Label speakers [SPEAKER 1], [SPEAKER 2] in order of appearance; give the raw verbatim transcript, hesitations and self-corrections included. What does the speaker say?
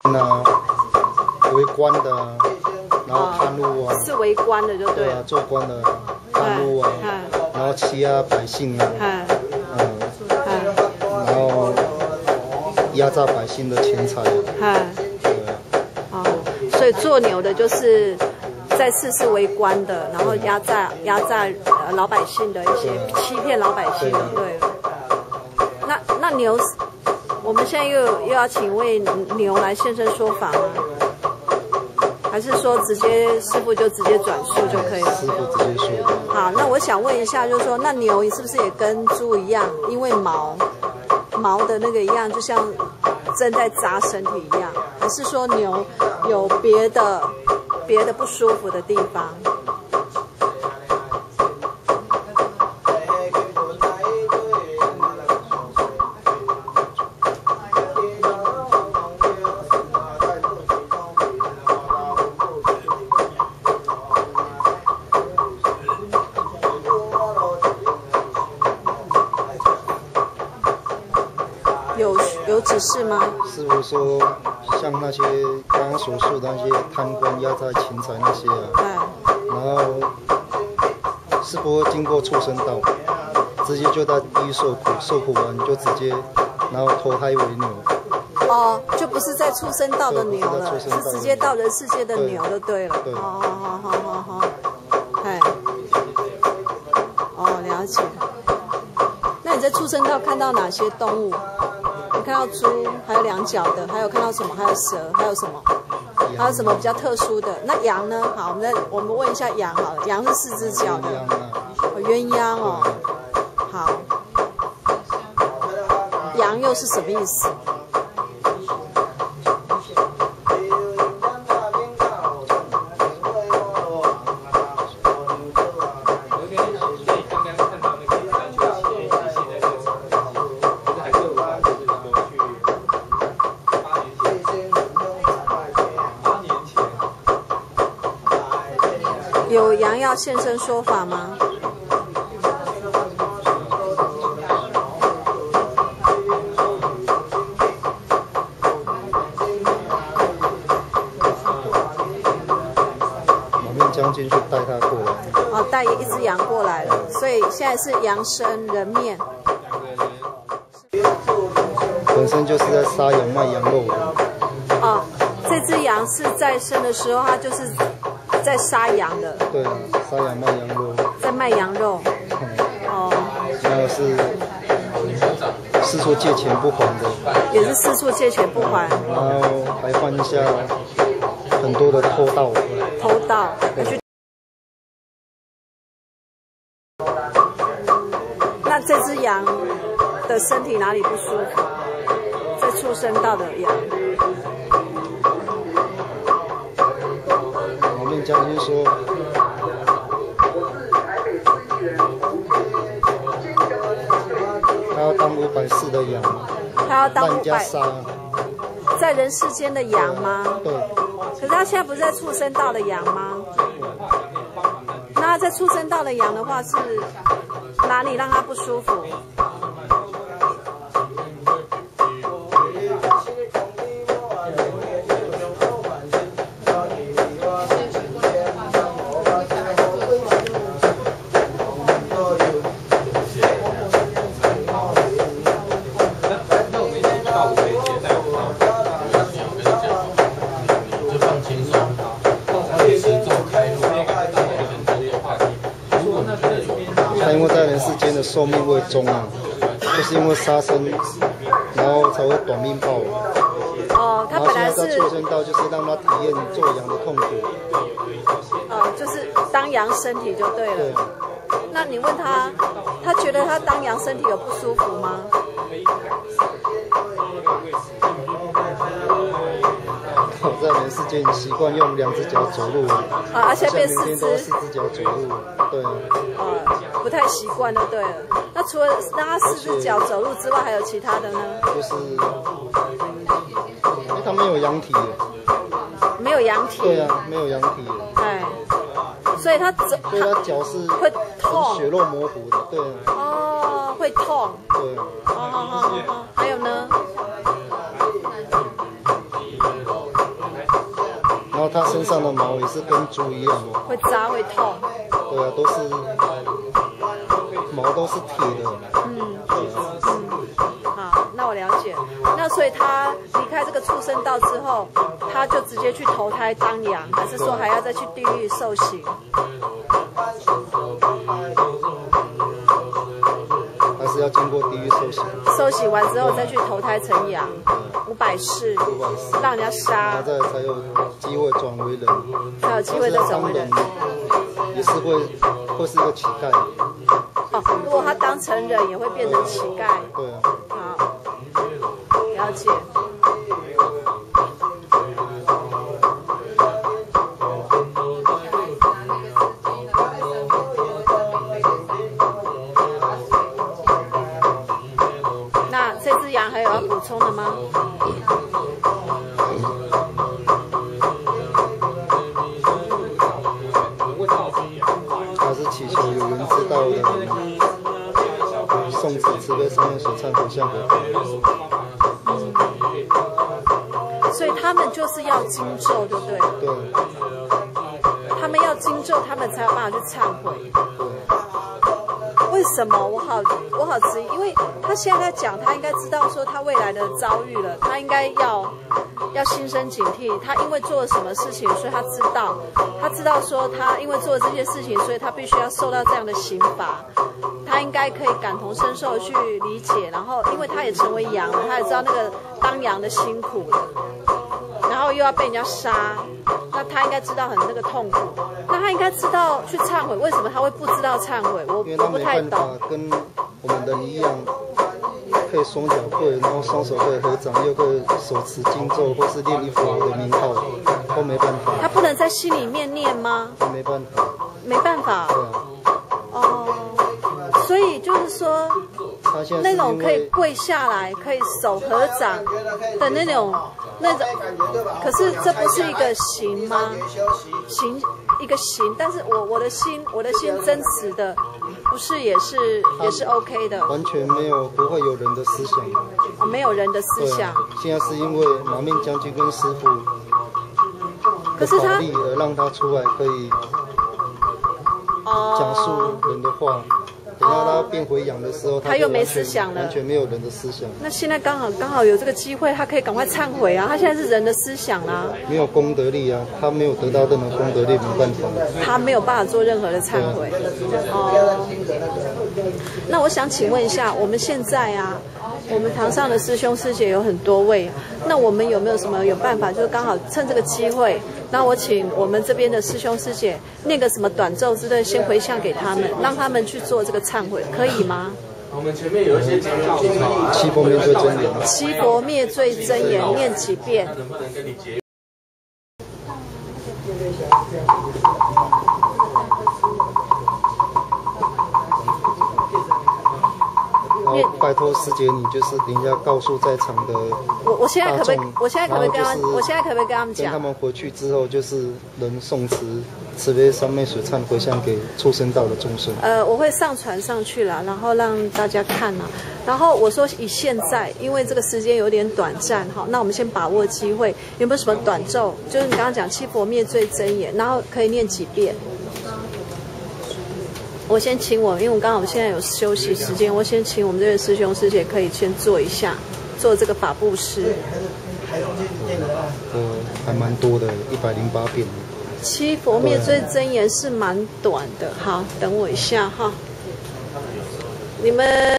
[SPEAKER 1] 啊，围观的啊，然后看路啊，
[SPEAKER 2] 是围观的就对了。
[SPEAKER 1] 对啊，做官的看路啊，然后欺压百姓啊，嗯，然后压榨百姓的钱财啊，对啊。
[SPEAKER 2] 哦，所以做牛的就是在世是为官的，然后压榨压榨呃老百姓的一些欺骗老百姓的，对了。那那牛，我们现在又又要请为牛来现身说法吗？还是说直接师傅就直接转述就可以了？
[SPEAKER 1] 师傅直接说。
[SPEAKER 2] 好，那我想问一下，就是说，那牛是不是也跟猪一样，因为毛毛的那个一样，就像针在扎身体一样？还是说牛有别的别的不舒服的地方？有有指示吗？
[SPEAKER 1] 师傅说，像那些刚刚所述的那些贪官压榨钱财那些啊，
[SPEAKER 2] 嗯，
[SPEAKER 1] 然后师傅经过畜生道，直接就在地狱受苦，受苦完就直接，然后投胎为牛。
[SPEAKER 2] 哦，就不是在畜生道的牛了，是直接到人世界的牛就对了。
[SPEAKER 1] 对。
[SPEAKER 2] 哦好好好好，哎，哦，了解。那你在畜生道看到哪些动物？你看到猪，还有两脚的，还有看到什么？还有蛇，还有什么？还有什么比较特殊的？那羊呢？好，我们再我们问一下羊好了，羊是四只脚的，哦，鸳鸯哦。好，羊又是什么意思？有羊要现身说法吗？
[SPEAKER 1] 马面将军去带他过来。
[SPEAKER 2] 哦，带一只羊过来了，所以现在是羊身人面。
[SPEAKER 1] 本身就是在杀羊卖羊肉的。
[SPEAKER 2] 哦，这只羊是在生的时候，它就是在杀羊的。
[SPEAKER 1] 对啊，杀羊卖羊肉。在
[SPEAKER 2] 卖羊肉。
[SPEAKER 1] 嗯、
[SPEAKER 2] 哦。
[SPEAKER 1] 然后是四处借钱不还的。
[SPEAKER 2] 也是四处借钱不还。
[SPEAKER 1] 然后还犯下很多的偷盗。
[SPEAKER 2] 偷盗。那这只羊的身体哪里不舒服？在畜生道的羊。
[SPEAKER 1] 马面将军说，他要当五百四的羊，
[SPEAKER 2] 他要当五百
[SPEAKER 1] 杀，
[SPEAKER 2] 在人世间的羊吗？
[SPEAKER 1] 对。
[SPEAKER 2] 可是他现在不是在畜生道的羊吗？那在畜生道的羊的话，是哪里让他不舒服？
[SPEAKER 1] 他因为在人世间的寿命未终啊，就是因为杀生，然后才会短命报。
[SPEAKER 2] 哦，他本来是。
[SPEAKER 1] 然后现在在畜生道，就是让他体验做羊的痛苦。
[SPEAKER 2] 哦，就是当羊身体就对了。
[SPEAKER 1] 对。
[SPEAKER 2] 那你问他，他觉得他当羊身体有不舒服吗？
[SPEAKER 1] 我在人世间习惯用两只脚走路啊，
[SPEAKER 2] 而且变四只，
[SPEAKER 1] 四只脚走路，对啊。
[SPEAKER 2] 呃，不太习惯就对了。那除了让他四只脚走路之外，还有其他的呢？
[SPEAKER 1] 就是，哎，他没有羊体。
[SPEAKER 2] 没有羊体。
[SPEAKER 1] 对啊，没有羊体。
[SPEAKER 2] 哎，所以他走，
[SPEAKER 1] 所以他脚是
[SPEAKER 2] 会痛，
[SPEAKER 1] 血肉模糊的，对啊。
[SPEAKER 2] 哦，会痛。
[SPEAKER 1] 对啊。
[SPEAKER 2] 哦好好好好，还有呢？
[SPEAKER 1] 后它身上的毛也是跟猪一样的，
[SPEAKER 2] 会扎会痛。
[SPEAKER 1] 对啊，都是毛都是铁的。
[SPEAKER 2] 嗯嗯，好，那我了解。那所以他离开这个畜生道之后，他就直接去投胎当羊，还是说还要再去地狱受刑？
[SPEAKER 1] 还是要经过地狱受刑。
[SPEAKER 2] 受洗完之后再去投胎成羊，五百世，让人家杀，
[SPEAKER 1] 然后再才有机会转为人，
[SPEAKER 2] 才有机会再转为人。
[SPEAKER 1] 也是会会是一个乞丐。
[SPEAKER 2] 哦，如果他当成人，也会变成乞丐。
[SPEAKER 1] 对啊。
[SPEAKER 2] 好，了解。那这只羊还有要补充的吗？
[SPEAKER 1] 还是祈求有缘知道的送子慈悲上面所忏悔向给他。
[SPEAKER 2] 所以他们就是要经咒，对不对？
[SPEAKER 1] 对。
[SPEAKER 2] 他们要经咒，他们才有办法去忏悔。
[SPEAKER 1] 对。
[SPEAKER 2] 为什么？我好，我好质疑，因为他现在在讲，他应该知道说他未来的遭遇了，他应该要要心生警惕。他因为做了什么事情，所以他知道，他知道说他因为做了这些事情，所以他必须要受到这样的刑罚。他应该可以感同身受去理解，然后因为他也成为羊了，他也知道那个当羊的辛苦了，然后又要被人家杀，那他应该知道很那个痛苦。那他应该知道去忏悔，为什么他会不知道忏悔？我我不太懂。
[SPEAKER 1] 跟我们人一样，可以双脚跪，然后双手可以合掌，又可以手持经咒或是念一佛的名号，都没办法。
[SPEAKER 2] 他不能在心里面念吗？
[SPEAKER 1] 没办法。
[SPEAKER 2] 没办法。
[SPEAKER 1] 对啊。
[SPEAKER 2] 哦，所以就是说，那种可以跪下来、可以手合掌的那种，那种，可是这不是一个行吗？行一个行，但是我我的心，我的心真实的，不是也是也是 OK 的，
[SPEAKER 1] 完全没有不会有人的思想，
[SPEAKER 2] 哦，没有人的思想。
[SPEAKER 1] 现在是因为马面将军跟师傅
[SPEAKER 2] 可是他
[SPEAKER 1] 力而让他出来可以讲述人的话。等到他变回羊的时候，
[SPEAKER 2] 他又没思想了，
[SPEAKER 1] 完全没有人的思想。
[SPEAKER 2] 那现在刚好刚好有这个机会，他可以赶快忏悔啊！他现在是人的思想啦，
[SPEAKER 1] 没有功德力啊，他没有得到任何功德力，没办法。
[SPEAKER 2] 他没有办法做任何的忏悔。哦，那我想请问一下，我们现在啊，我们堂上的师兄师姐有很多位，那我们有没有什么有办法，就是刚好趁这个机会？那我请我们这边的师兄师姐念个什么短咒之类，先回向给他们，让他们去做这个忏悔，可以吗？
[SPEAKER 3] 我们前面有一些讲到
[SPEAKER 1] 七佛灭罪真言，
[SPEAKER 2] 七佛灭罪真言念几遍？
[SPEAKER 3] 能不能跟你结？
[SPEAKER 1] 然后拜托师姐，你就是人家告诉在场的
[SPEAKER 2] 我我现在可不可以？我现在可不可以跟他们？我现在可不可以跟他们讲？
[SPEAKER 1] 跟他们回去之后，就是能诵持慈悲三昧水忏回向给畜生道的众生。
[SPEAKER 2] 呃，我会上传上去了，然后让大家看啦。然后我说以现在，因为这个时间有点短暂哈，那我们先把握机会。有没有什么短咒？就是你刚刚讲七佛灭罪真言，然后可以念几遍？我先请我，因为我刚好现在有休息时间，我先请我们这位师兄师姐可以先做一下，做这个法布施。
[SPEAKER 1] 呃，还蛮多的，一百零八遍。
[SPEAKER 2] 七佛灭罪真言是蛮短的，好，等我一下哈，你们。